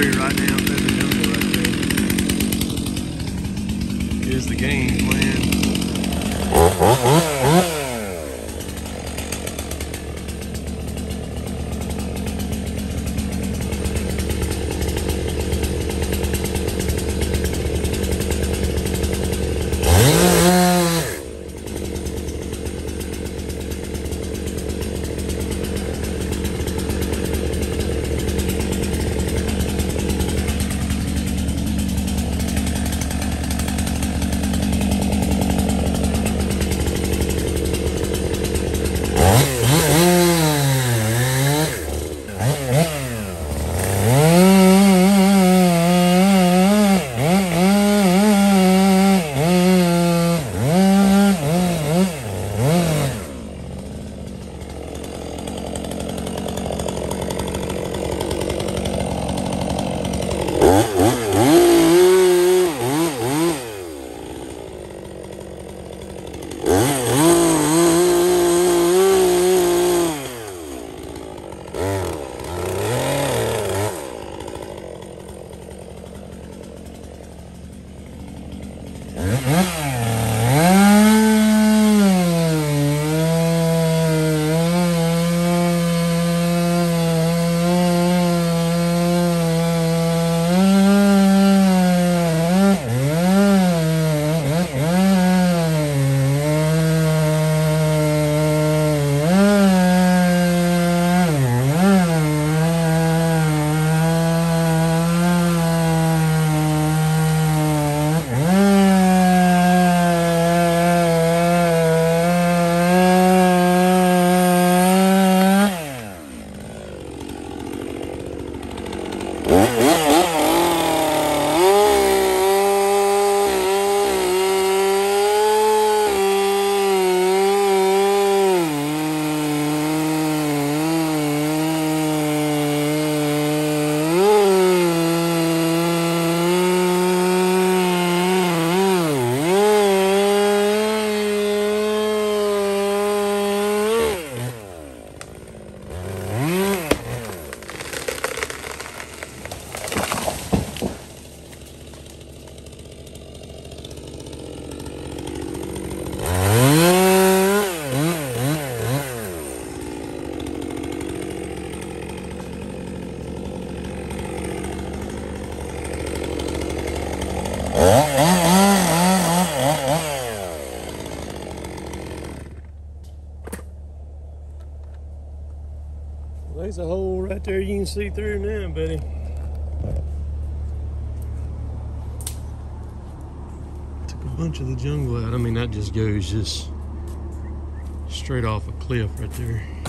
tree right now through the jungle right there. Here's the game plan. There's a hole right there you can see through now, buddy. Took a bunch of the jungle out. I mean, that just goes straight off a cliff right there.